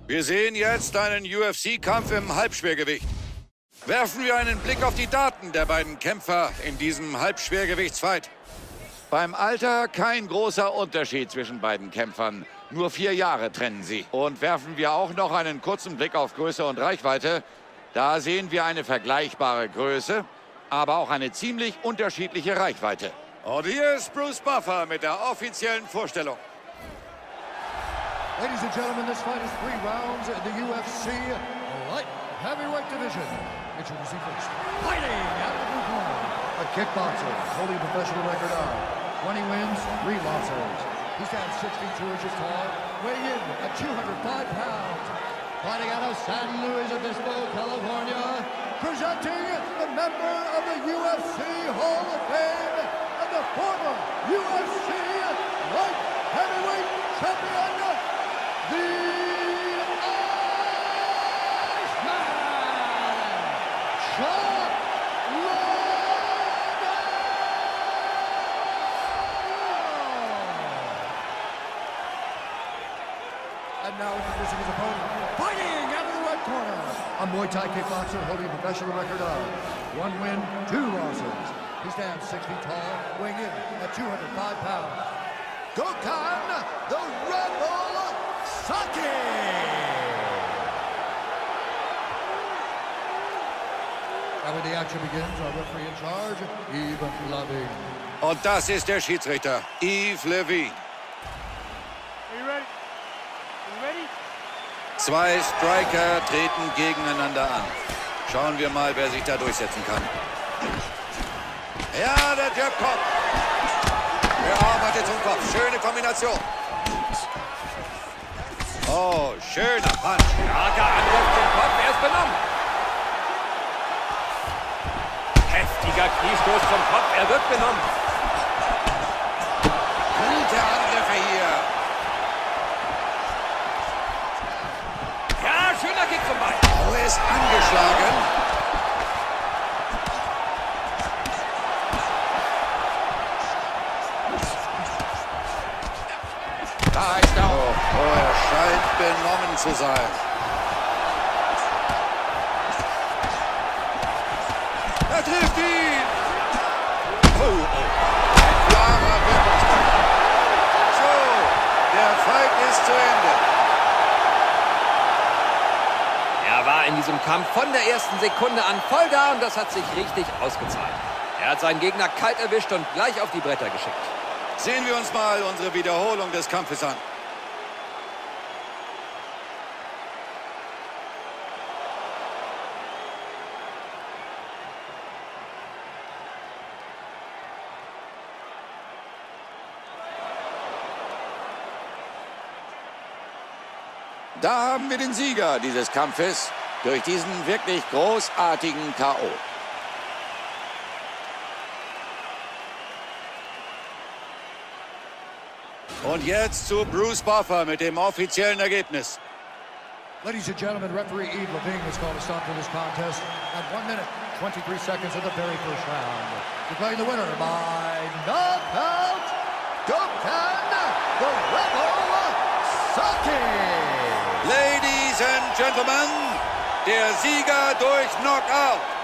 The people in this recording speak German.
Wir sehen jetzt einen UFC-Kampf im Halbschwergewicht. Werfen wir einen Blick auf die Daten der beiden Kämpfer in diesem Halbschwergewichtsfight. Beim Alter kein großer Unterschied zwischen beiden Kämpfern. Nur 4 Jahre trennen sie. Und werfen wir auch noch einen kurzen Blick auf Größe und Reichweite. Da sehen wir eine vergleichbare Größe, aber auch eine ziemlich unterschiedliche Reichweite. Und hier ist Bruce Buffer mit der offiziellen Vorstellung. Ladies and gentlemen, this fight is 3 rounds in the UFC light heavyweight division. Introducing first, fighting out of the blue corner, a kickboxer holding a professional record of 20 wins, 3 losses. He stands 62 inches tall, weighing in at 205 pounds. Fighting out of San Luis Obispo, California, presenting the member of the UFC Hall of Fame and the former UFC light heavyweight champion, the Iceman, Chuck Liddell! And now introducing his opponent, fighting out of the red corner, a Muay Thai kickboxer holding a professional record of 1 win, 2 losses. He stands 6 feet tall, weighing in at 205 pounds. Gokhan, the Rebel Saki! And when the action begins, our referee in charge, Yves Lavigne. Und das ist der Schiedsrichter, Yves Lavigne. Are you ready? You ready? 2 Striker treten gegeneinander an. Schauen wir mal, wer sich da durchsetzen kann. Ja, der Jab-Kopf. Der Arm hatte zum Kopf. Schöne Kombination. Oh, schöner Punch. Starker Angriff zum Kopf, er ist benommen. Heftiger Kniestoß zum Kopf, er wird benommen. Gute Angriffe hier. Ja, schöner Kick zum Bein. Oh, er ist angeschlagen. Da ist er. Oh, er scheint benommen zu sein. Er trifft ihn. Oh. Ein klarer Wirkungspunkt. So, der Fight ist zu Ende. Er war in diesem Kampf von der ersten Sekunde an voll da und das hat sich richtig ausgezahlt. Er hat seinen Gegner kalt erwischt und gleich auf die Bretter geschickt. Sehen wir uns mal unsere Wiederholung des Kampfes an. Da haben wir den Sieger dieses Kampfes durch diesen wirklich großartigen K.O. Und jetzt zu Bruce Buffer mit dem offiziellen Ergebnis. Ladies and gentlemen, referee Yves Lavigne has called a stop to this contest at 1 minute, 23 seconds of the very first round. Declaring the winner by knockout, Gokhan, the Rebel Saki! Ladies and Gentlemen, der Sieger durch Knockout.